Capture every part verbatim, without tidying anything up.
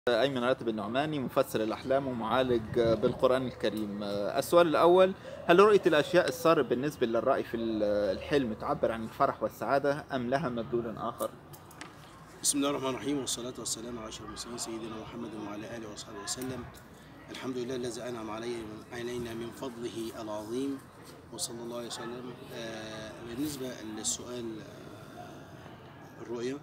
أيمن راتب النعماني، مفسر الأحلام ومعالج بالقرآن الكريم. السؤال الأول: هل رؤية الأشياء السارة بالنسبة للرأي في الحلم تعبر عن الفرح والسعادة أم لها مدلول آخر؟ بسم الله الرحمن الرحيم، والصلاة والسلام على أشرف المرسلين سيدنا محمد وعلى آله وصحبه وسلم. الحمد لله الذي أنعم علينا من فضله العظيم، وصلى الله عليه وسلم. آه بالنسبة للسؤال، آه الرؤية،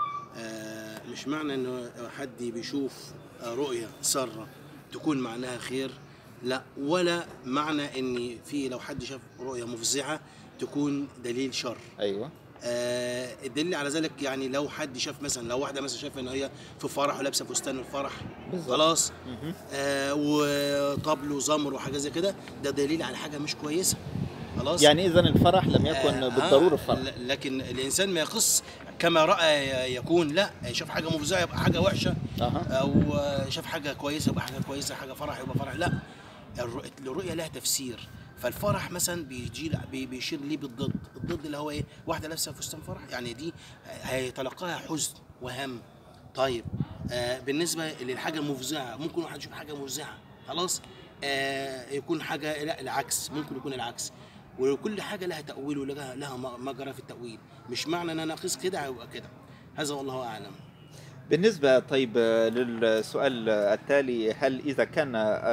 آه مش معنى إنه حد بيشوف رؤية سارة تكون معناها خير، لا، ولا معنى إن في لو حد شاف رؤية مفزعة تكون دليل شر. أيوة. آه الدليل على ذلك، يعني لو حد شاف مثلا، لو واحده مثلا شايفه ان هي في فرح ولابسه فستان الفرح، بالظبط. خلاص، آه وطبل وزمر وحاجه زي كده، ده دليل على حاجه مش كويسه. خلاص، يعني إذا الفرح لم يكن آه بالضرورة آه فرح. لكن الانسان ما يقص كما راى يكون، لا، شاف حاجه مفزعه يبقى حاجه وحشه، أه. او شاف حاجه كويسه يبقى حاجه كويسه، حاجه فرح يبقى فرح، لا. الرؤيه لها تفسير. فالفرح مثلا بيجي بيشير ليه بالضد، الضد اللي هو ايه؟ واحده لابسه فستان فرح، يعني دي هيتلقاها حزن وهم. طيب، آه بالنسبه للحاجه المفزعه، ممكن واحد يشوف حاجه مفزعه، خلاص، آه يكون حاجه، لا، العكس، ممكن يكون العكس. وكل حاجه لها تاويل ولها لها مجرى في التاويل، مش معنى ان انا اقيس كده هيبقى كده. هذا والله اعلم. بالنسبة طيب للسؤال التالي: هل إذا كان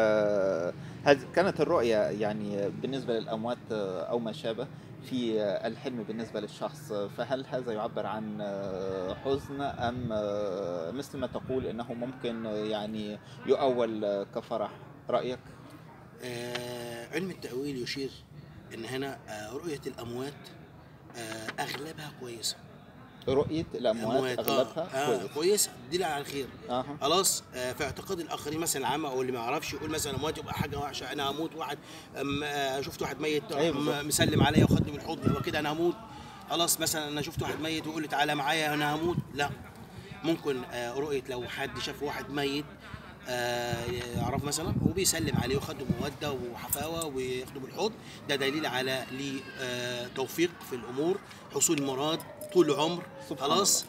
هل كانت الرؤية يعني بالنسبة للأموات أو ما شابه في الحلم بالنسبة للشخص، فهل هذا يعبر عن حزن أم مثل ما تقول إنه ممكن يعني يؤول كفرح؟ رأيك؟ آه علم التأويل يشير إن هنا آه رؤية الأموات آه أغلبها كويسة. رؤية الأموات أموات أغلبها آه آه كويس. كويسة، دي على الخير. آه. خلاص، آه في اعتقاد الآخرين مثلا العامة أو اللي ما يعرفش يقول مثلا أموات يبقى حاجة وحشة، أنا هموت، واحد آه شفت واحد ميت أيوة مسلم عليا وخدني بالحضن، يبقى كده أنا هموت. خلاص، مثلا أنا شفت واحد ميت ويقول لي تعالى معايا أنا هموت، لا. ممكن آه رؤية لو حد شاف واحد ميت آه يعرف مثلا وبيسلم عليه وخده موده وحفاوه وياخده بالحضن، ده دليل على ليه آه توفيق في الامور، حصول مراد طول العمر. خلاص،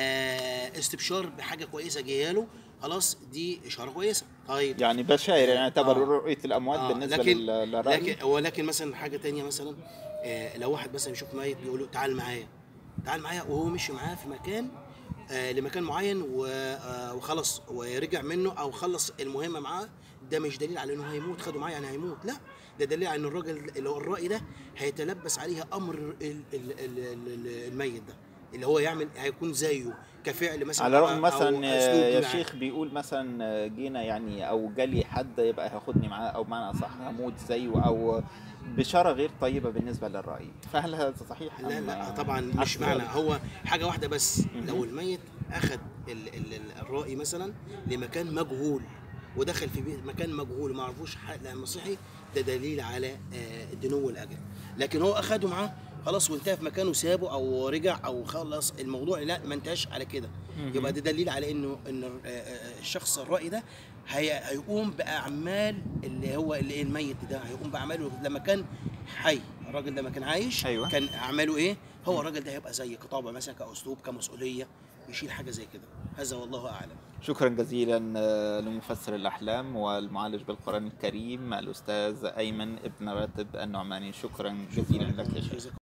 آه استبشار بحاجه كويسه جايه له، خلاص، دي اشاره كويسه. طيب، يعني بشائر، يعني يعتبر آه رؤية الأموات آه بالنسبة لكن للرأي. لكن ولكن مثلا حاجه تانية مثلا، آه لو واحد مثلا يشوف ميت بيقول له تعال معايا، تعال معايا، وهو مشي معاه في مكان آه لمكان معين آه وخلص ورجع منه او خلص المهمه معاه، ده مش دليل على انه هيموت، خده معاه يعني هيموت، لا، ده دليل على ان الراجل اللي هو الرأي ده هيتلبس عليها امر ال ال ال الميت ده، اللي هو يعمل هيكون زيه كفعل مثلا على رغم او مثلا اسلوب يا معاه. شيخ بيقول مثلا جينا يعني او جالي حد يبقى هياخدني معاه، او بمعنى اصح هموت زيه، او بشارة غير طيبة بالنسبة للرأي، فهل هذا صحيح لا ام لا طبعا، مش عكس معنى، ذلك؟ هو حاجه واحده بس، مهم. لو الميت اخذ ال ال الرأي مثلا لمكان مجهول ودخل في بيت مكان مجهول ما عرفوش لا مسيحي، ده دليل على آه دنو الاجل. لكن هو اخده معاه خلاص وانتهى في مكانه، سابه او رجع او خلص الموضوع، لا، ما انتهاش على كده، يبقى مهم. ده دليل على انه ان الشخص الرأي ده هي هيقوم باعمال اللي هو اللي الميت ده هيقوم باعماله لما كان حي. الراجل لما كان عايش ايوه. كان اعماله ايه؟ هو مم. الراجل ده هيبقى زي كطابع مثلا، كاسلوب، كمسؤوليه، يشيل حاجه زي كده. هذا والله اعلم. شكرا جزيلا آه، لمفسر الأحلام والمعالج بالقرآن الكريم الأستاذ أيمن ابن راتب النعماني. شكرا جزيلا شكرا لك يا لكم، شيخ. جزاكم